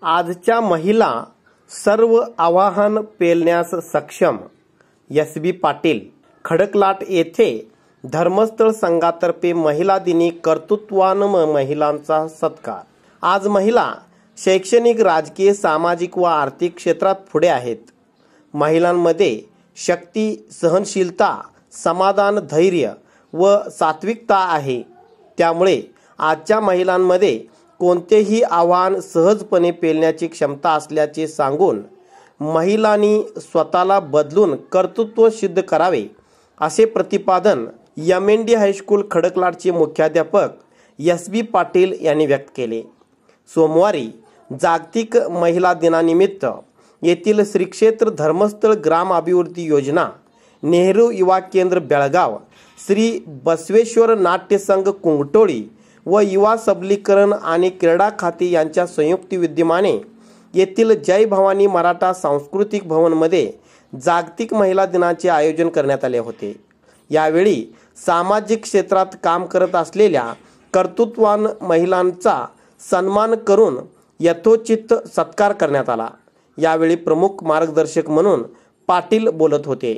आजच्या महिला सर्व आव्हान पेलण्यास सक्षम. एस.बी. पाटील. खडकलाट येथे धर्मस्थळ संघातर्फे महिला दिनी कर्तृत्वान महिलांचा सत्कार. आज महिला शैक्षणिक, राजकीय, सामाजिक व आर्थिक क्षेत्रात पुढे आहेत. महिलांमध्ये शक्ती, सहनशीलता, समाधान, धैर्य व सात्विकता आहे. त्यामुळे आजच्या महिलांमध्ये कोणतेही आव्हान सहजपणे पेलण्याची क्षमता असल्याचे सांगून महिलांनी स्वतःला बदलून कर्तृत्व सिद्ध करावे, असे प्रतिपादन एम.एन.डी. हायस्कूल खडकलाटचे मुख्याध्यापक एस.बी. पाटील यांनी व्यक्त केले. सोमवारी जागतिक महिला दिनानिमित्त येथील श्री क्षेत्र धर्मस्थळ ग्राम अभिवृद्धी योजना, नेहरू युवा केंद्र बेळगाव, श्री बसवेश्वर नाट्य संघ कुंगटोळी व युवा सबलीकरण आणि क्रीडा खाते यांच्या संयुक्त विद्यमाने येथील जय भवानी मराठा सांस्कृतिक भवनमध्ये जागतिक महिला दिनाचे आयोजन करण्यात आले होते. यावेळी सामाजिक क्षेत्रात काम करत असलेल्या कर्तृत्वान महिलांचा सन्मान करून यथोचित सत्कार करण्यात आला. यावेळी प्रमुख मार्गदर्शक म्हणून पाटील बोलत होते.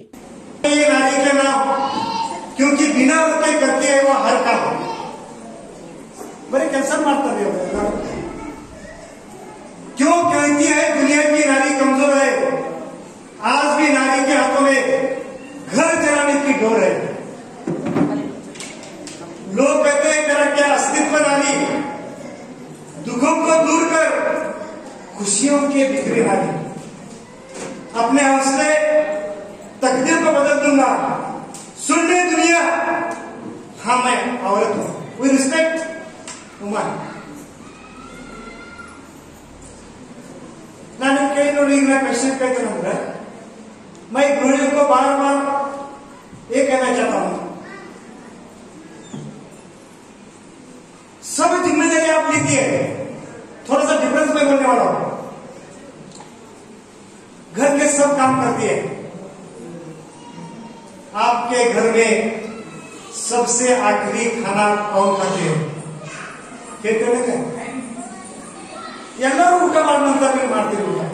क्योंकि बिना रुपए करते हैं वो हर काम बड़े कैसा मारता है. क्यों कहती है दुनिया की नारी कमजोर है? आज भी नारी के हाथों में घर चलाने की डोर है. लोग कहते हैं तेरा क्या अस्तित्व नारी, दुखों को दूर कर खुशियों के बिखरे नारी. अपने हौसले तकदीर को बदल दूंगा. सुन ले दुनिया, हाँ मैं औरत हूं. We respect woman. ನಾನು ಕೈ ನೋಡಿ मैं क्वेश्चन कहता हूं, मैं गृहिणी को बार बार ये कहना चाहता हूं, सब जिम्मेदारी आप लेती है. थोड़ा सा डिफरेंस में बोलने वाला हूं. घर के सब काम करती है. आपके घर में सबसे आखिरी खाना कौन खाते हैं? कहते ಎಲ್ಲರೂ ಊಟ ಮಾಡಿದ ನಂತರ ನೀವು ಮಾಡ್ತೀರಿ ಊಟ.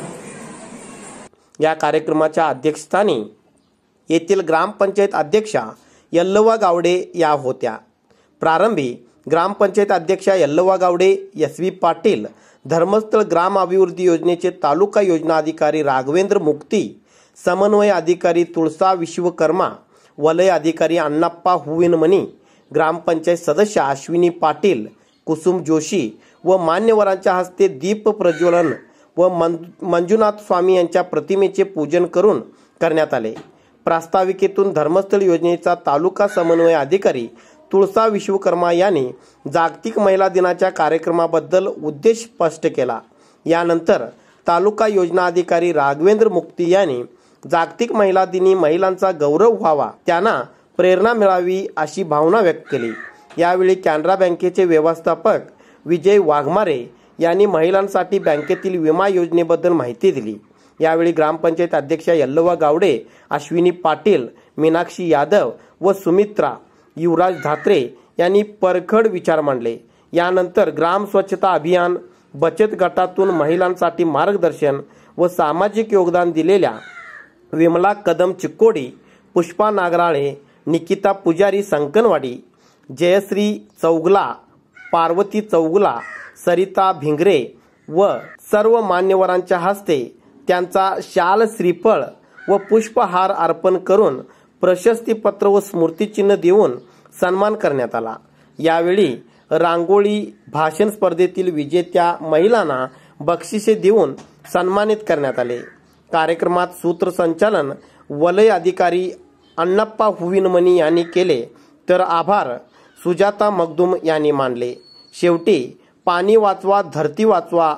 या कार्यक्रमाच्या अध्यक्षस्थानी येथील ग्रामपंचायत अध्यक्षा यल्लवा गावडे या होत्या. प्रारंभी ग्रामपंचायत अध्यक्षा यल्लवा गावडे, एस.बी. पाटील, धर्मस्थळ ग्राम अभिवृद्धी योजनेचे तालुका योजना अधिकारी राघवेंद्र मुक्ती, समन्वय अधिकारी तुळसा विश्वकर्मा, वलय अधिकारी अण्णाप्पा हुविनमणी, ग्रामपंचायत सदस्य अश्विनी पाटील, कुसुम जोशी व मान्यवरांच्या हस्ते दीप प्रज्वलन व मंजुनाथ स्वामी यांच्या प्रतिमेचे पूजन करून करण्यात आले. प्रास्ताविकेतून धर्मस्थळ योजनेचा तालुका समन्वय अधिकारी तुळसा विश्वकर्मा यांनी जागतिक महिला दिनाच्या कार्यक्रमाबद्दल उद्देश स्पष्ट केला. यानंतर तालुका योजना अधिकारी राघवेंद्र मुक्ती यांनी जागतिक महिला दिनी महिलांचा गौरव व्हावा, त्यांना प्रेरणा मिळावी अशी भावना व्यक्त केली. यावेळी कॅनरा बँकेचे व्यवस्थापक विजय वाघमारे यांनी महिलांसाठी बँकेतील विमा योजनेबद्दल माहिती दिली. यावेळी ग्रामपंचायत अध्यक्षा यल्लवा गावडे, अश्विनी पाटील, मीनाक्षी यादव व सुमित्रा युवराज धात्रे यांनी परखड विचार मांडले. यानंतर ग्राम स्वच्छता अभियान, बचत गटातून महिलांसाठी मार्गदर्शन व सामाजिक योगदान दिलेल्या विमला कदम चिक्कोडी, पुष्पा नागराळे, निकिता पुजारी संकनवाडी, जयश्री चौगला, पार्वती चौगला, सरिता भिंगरे व सर्व मान्यवरांच्या हस्ते त्यांचा शाल, श्रीफळ व पुष्पहार अर्पण करून प्रशस्तीपत्र व स्मृतिचिन्ह देऊन सन्मान करण्यात आला. यावेळी रांगोळी भाषण स्पर्धेतील विजेत्या महिलांना बक्षिसे देऊन सन्मानित करण्यात आले. कार्यक्रमात सूत्रसंचालन वलय अधिकारी अण्णाप्पा हुविनमणी यांनी केले, तर आभार सुजाता मगदूम यांनी मानले. शेवटी पाणी वाचवा, धरती वाचवा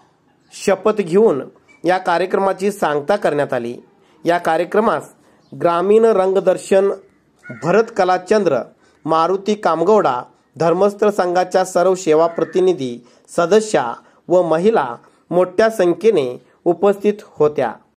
शपथ घेऊन या कार्यक्रमाची सांगता करण्यात आली. या कार्यक्रमास ग्रामीण रंगदर्शन भरत कलाचंद्र, मारुती कामगौडा, धर्मस्थळ संघाच्या सर्व सेवा प्रतिनिधी, सदस्या व महिला मोठ्या संख्येने उपस्थित होत्या.